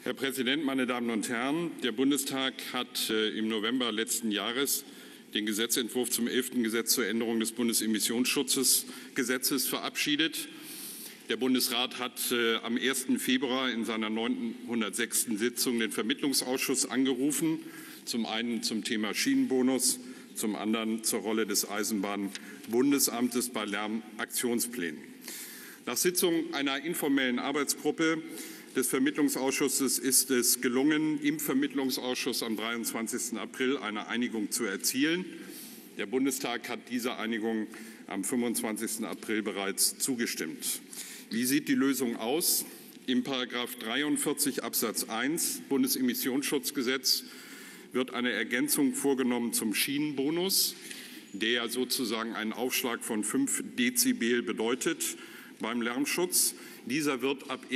Herr Präsident, meine Damen und Herren! Der Bundestag hat im November letzten Jahres den Gesetzentwurf zum 11. Gesetz zur Änderung des Bundesemissionsschutzgesetzes verabschiedet. Der Bundesrat hat am 1. Februar in seiner 906. Sitzung den Vermittlungsausschuss angerufen, zum einen zum Thema Schienenbonus, zum anderen zur Rolle des Eisenbahnbundesamtes bei Lärmaktionsplänen. Nach Sitzung einer informellen Arbeitsgruppe des Vermittlungsausschusses ist es gelungen, im Vermittlungsausschuss am 23. April eine Einigung zu erzielen. Der Bundestag hat dieser Einigung am 25. April bereits zugestimmt. Wie sieht die Lösung aus? Im § 43 Absatz 1 Bundesemissionsschutzgesetz wird eine Ergänzung vorgenommen zum Schienenbonus, der sozusagen einen Aufschlag von 5 Dezibel bedeutet beim Lärmschutz. Dieser wird ab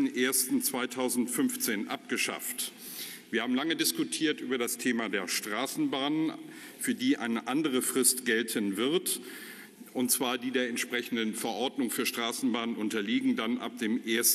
01.01.2015 abgeschafft. Wir haben lange diskutiert über das Thema der Straßenbahnen, für die eine andere Frist gelten wird, und zwar die der entsprechenden Verordnung für Straßenbahnen unterliegen, dann ab dem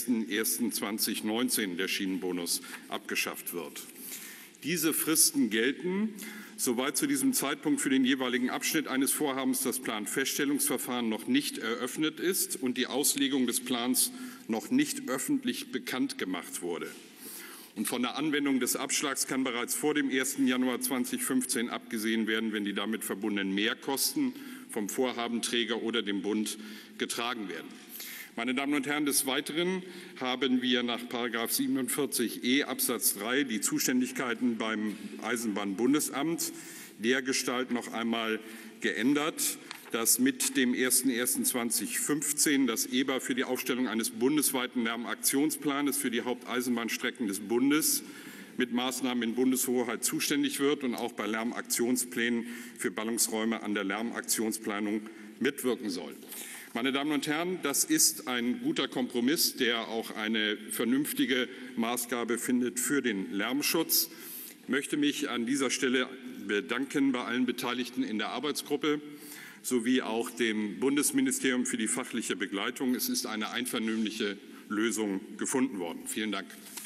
01.01.2019 der Schienenbonus abgeschafft wird. Diese Fristen gelten, soweit zu diesem Zeitpunkt für den jeweiligen Abschnitt eines Vorhabens das Planfeststellungsverfahren noch nicht eröffnet ist und die Auslegung des Plans noch nicht öffentlich bekannt gemacht wurde. Und von der Anwendung des Abschlags kann bereits vor dem 1. Januar 2015 abgesehen werden, wenn die damit verbundenen Mehrkosten vom Vorhabenträger oder dem Bund getragen werden. Meine Damen und Herren, des Weiteren haben wir nach § 47e Absatz 3 die Zuständigkeiten beim Eisenbahnbundesamt dergestalt noch einmal geändert, dass mit dem 01.01.2015 das EBA für die Aufstellung eines bundesweiten Lärmaktionsplanes für die Haupteisenbahnstrecken des Bundes mit Maßnahmen in Bundeshoheit zuständig wird und auch bei Lärmaktionsplänen für Ballungsräume an der Lärmaktionsplanung mitwirken soll. Meine Damen und Herren, das ist ein guter Kompromiss, der auch eine vernünftige Maßgabe findet für den Lärmschutz. Ich möchte mich an dieser Stelle bedanken bei allen Beteiligten in der Arbeitsgruppe sowie auch dem Bundesministerium für die fachliche Begleitung. Es ist eine einvernehmliche Lösung gefunden worden. Vielen Dank.